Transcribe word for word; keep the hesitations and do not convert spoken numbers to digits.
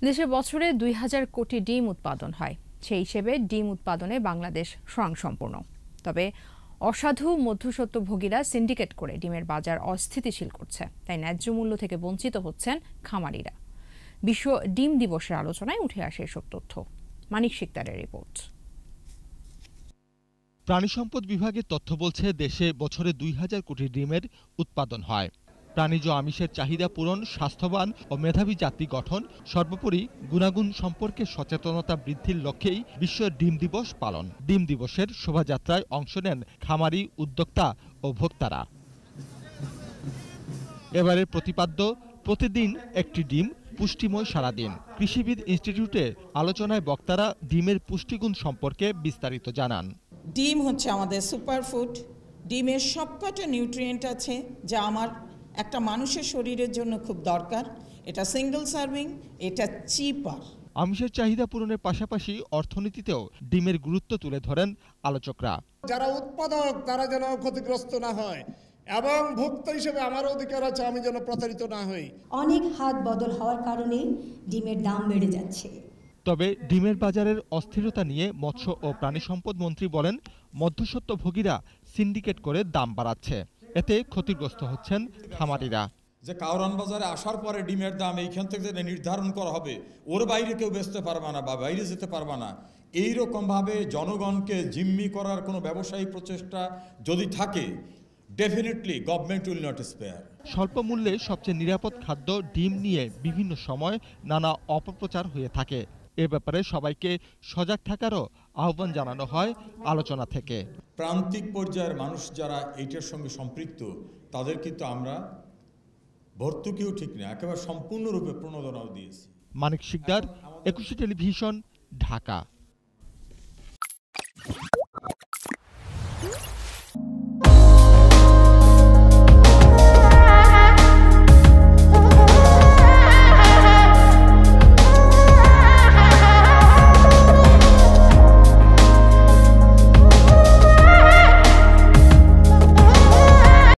দেশে বছরে দুই হাজার কোটি ডিম উৎপাদন হয়। সেই হিসেবে ডিম উৎপাদনে বাংলাদেশ স্বয়ংসম্পূর্ণ। তবে অসাধু মধ্যস্বত্বভোগীরা সিন্ডিকেট করে ডিমের বাজার অস্থিতিশীল করছে, তাই ন্যায্য মূল্য থেকে বঞ্চিত হচ্ছেন খামারিরা। বিশ্ব ডিম দিবসের আলোচনায় উঠে আসে এসব তথ্য। মানিক শিকদারের রিপোর্ট। প্রাণী সম্পদ বিভাগের তথ্য বলছে, দেশে বছরে দুই হাজার কোটি ডিমের উৎপাদন হয়। প্রাণীজ আমিষের চাহিদা পূরণ, স্বাস্থ্যবান ও মেধাবী জাতি গঠন, সর্বোপরি গুণাগুণ সম্পর্কে সচেতনতা বৃদ্ধির লক্ষ্যেই বিশ্ব ডিম দিবস পালন। ডিম দিবসের শোভাযাত্রায় অংশ নেন খামারি, উদ্যোক্তা ও ভোক্তারা। এবারের প্রতিপাদ্য প্রতিদিন একটি ডিম, পুষ্টিময় সারাদিন। কৃষিবিদ ইনস্টিটিউটে আলোচনায় বক্তারা ডিমের পুষ্টিগুণ সম্পর্কে বিস্তারিত জানান। ডিম হচ্ছে আমাদের সুপারফুড। ডিমের সবকটা নিউট্রিয়েন্ট আছে যা আমার একটা মানুষের শরীরের জন্য খুব দরকার। এটা সিঙ্গেল সার্ভিং, এটা চিপার। আমিষের চাহিদা পূরণের পাশাপাশি অর্থনীতিতেও ডিমের গুরুত্ব তুলে ধরেন আলোচকরা। যারা উৎপাদক তারা যেন ক্ষতিগ্রস্ত না হয় এবং ভোক্তা হিসেবে আমার অধিকার আছে আমি যেন প্রতারিত না হই। অনেক হাত বদল হওয়ার কারণে ডিমের দাম বেড়ে যাচ্ছে। তবে ডিমের বাজারের অস্থিরতা নিয়ে মৎস্য ও প্রাণী সম্পদ মন্ত্রী বলেন, মধ্যস্বত্বভোগীরা সিন্ডিকেট করে দাম বাড়াচ্ছে, এতে ক্ষতিগ্রস্ত হচ্ছেন খামারিরা। যে কাউরান বাজারে আসার পরে ডিমের দাম এইখান থেকে নির্ধারণ করা হবে, ওর বাইরে কেউ বেচতে পারবে না বা বাইরে যেতে পারবে না, এইরকমভাবে জনগণকে জিম্মি করার কোনো ব্যবসায়িক প্রচেষ্টা যদি থাকে, definitely government will not spare. স্বল্প মূল্যে সবচেয়ে নিরাপদ খাদ্য ডিম নিয়ে বিভিন্ন সময় নানা অপপ্রচার হয়ে থাকে। এ ব্যাপারে সবাইকে সজাগ থাকারও আহ্বান জানানো হয় আলোচনা থেকে। প্রান্তিক পর্যায়ের মানুষ যারা এইটার সঙ্গে সম্পৃক্ত, তাদের কিন্তু আমরা ভর্তুকিও ঠিক না, একেবারে সম্পূর্ণরূপে প্রণোদনাও দিয়েছি। মানিক শিকদার, একুশে টেলিভিশন, ঢাকা।